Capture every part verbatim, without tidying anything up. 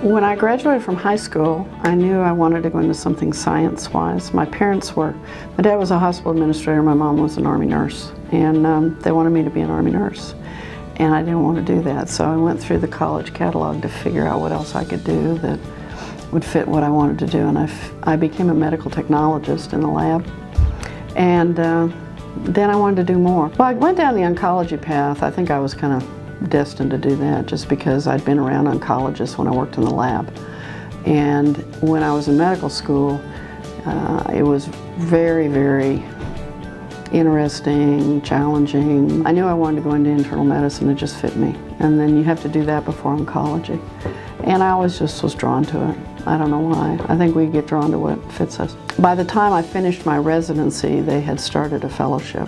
When I graduated from high school, I knew I wanted to go into something science-wise. My parents were, my dad was a hospital administrator, my mom was an Army nurse, and um, they wanted me to be an Army nurse. And I didn't want to do that, so I went through the college catalog to figure out what else I could do that would fit what I wanted to do, and I, f I became a medical technologist in the lab. And uh, then I wanted to do more. Well, I went down the oncology path. I think I was kind of destined to do that just because I'd been around oncologists when I worked in the lab. And when I was in medical school, uh, it was very, very interesting, challenging. I knew I wanted to go into internal medicine, it just fit me. And then you have to do that before oncology. And I always just was drawn to it. I don't know why. I think we get drawn to what fits us. By the time I finished my residency, they had started a fellowship.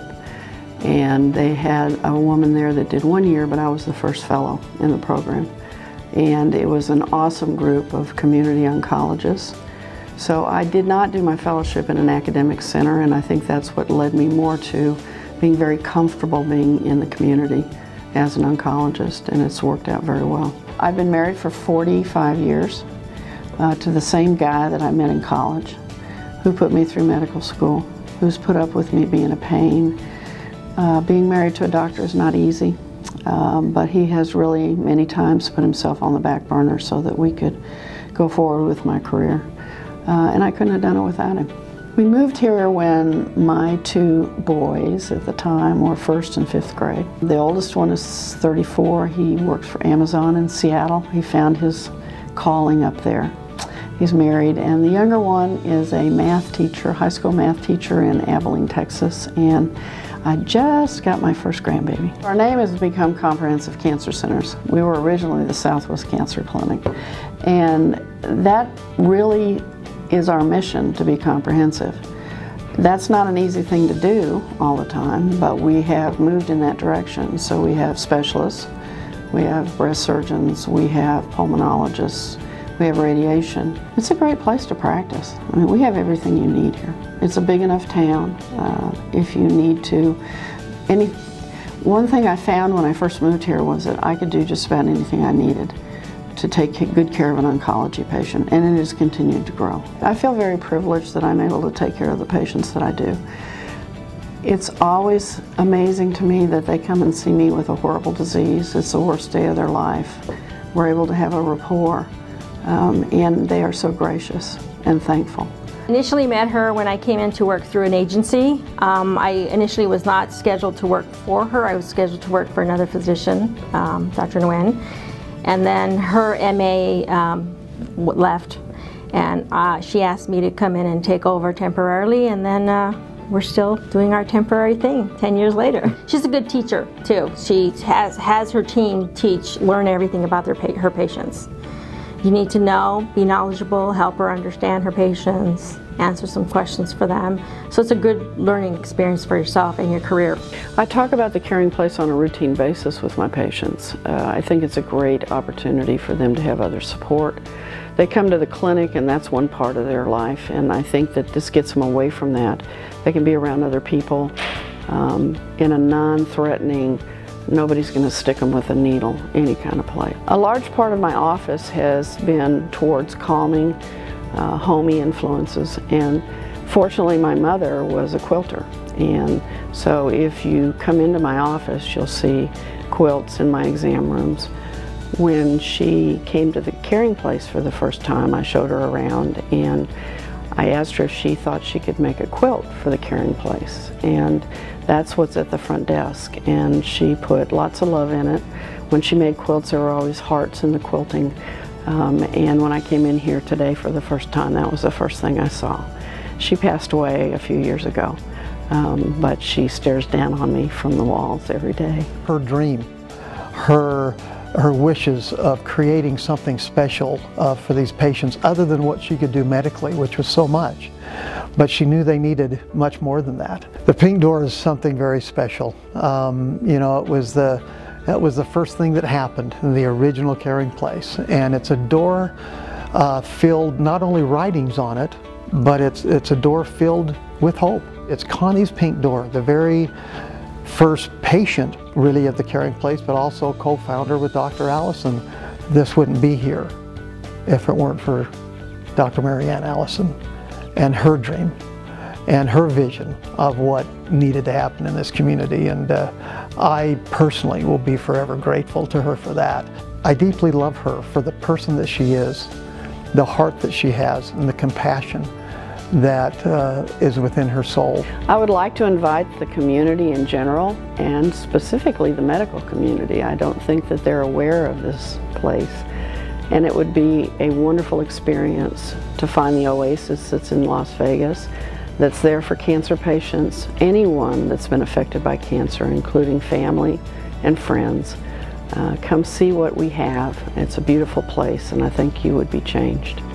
And they had a woman there that did one year, but I was the first fellow in the program. And it was an awesome group of community oncologists. So I did not do my fellowship in an academic center, and I think that's what led me more to being very comfortable being in the community as an oncologist, and it's worked out very well. I've been married for forty-five years uh, to the same guy that I met in college, who put me through medical school, who's put up with me being a pain. Uh, being married to a doctor is not easy, um, but he has really many times put himself on the back burner so that we could go forward with my career. Uh, and I couldn't have done it without him. We moved here when my two boys at the time were first and fifth grade. The oldest one is thirty-four. He works for Amazon in Seattle. He found his calling up there. He's married. And the younger one is a math teacher, high school math teacher in Abilene, Texas. And I just got my first grandbaby. Our name has become Comprehensive Cancer Centers. We were originally the Southwest Cancer Clinic. And that really is our mission, to be comprehensive. That's not an easy thing to do all the time, but we have moved in that direction. So we have specialists, we have breast surgeons, we have pulmonologists, we have radiation. It's a great place to practice. I mean, we have everything you need here. It's a big enough town. Uh, if you need to, any, one thing I found when I first moved here was that I could do just about anything I needed to take good care of an oncology patient, and it has continued to grow. I feel very privileged that I'm able to take care of the patients that I do. It's always amazing to me that they come and see me with a horrible disease. It's the worst day of their life. We're able to have a rapport, um, and they are so gracious and thankful. Initially met her when I came in to work through an agency. Um, I initially was not scheduled to work for her. I was scheduled to work for another physician, um, Doctor Nguyen. And then her M A um, left, and uh, she asked me to come in and take over temporarily, and then uh, we're still doing our temporary thing ten years later. She's a good teacher too. She has, has her team teach, learn everything about their pa her patients. You need to know, be knowledgeable, help her understand her patients, answer some questions for them. So it's a good learning experience for yourself and your career. I talk about the caring place on a routine basis with my patients. Uh, I think it's a great opportunity for them to have other support. They come to the clinic and that's one part of their life, and I think that this gets them away from that. They can be around other people um, in a non-threatening, nobody's going to stick them with a needle, any kind of place. A large part of my office has been towards calming, uh, homey influences, and fortunately my mother was a quilter, and so if you come into my office you'll see quilts in my exam rooms. When she came to the caring place for the first time, I showed her around and I asked her if she thought she could make a quilt for the caring place, and that's what's at the front desk, and she put lots of love in it. When she made quilts there were always hearts in the quilting, um, and when I came in here today for the first time, that was the first thing I saw. She passed away a few years ago, um, but she stares down on me from the walls every day. Her dream, her her wishes of creating something special uh, for these patients other than what she could do medically, which was so much. But she knew they needed much more than that. The pink door is something very special. Um, you know, it was the it was the first thing that happened in the original caring place, and it's a door uh, filled not only writings on it, but it's it's a door filled with hope. It's Connie's pink door, the very first patient really of the caring place, but also co-founder with Doctor Allison. This wouldn't be here if it weren't for Doctor Marianne Allison and her dream and her vision of what needed to happen in this community. And uh, I personally will be forever grateful to her for that. I deeply love her for the person that she is, the heart that she has, and the compassion that uh, is within her soul. I would like to invite the community in general, and specifically the medical community. I don't think that they're aware of this place. And it would be a wonderful experience to find the oasis that's in Las Vegas, that's there for cancer patients, anyone that's been affected by cancer, including family and friends. Uh, come see what we have. It's a beautiful place, and I think you would be changed.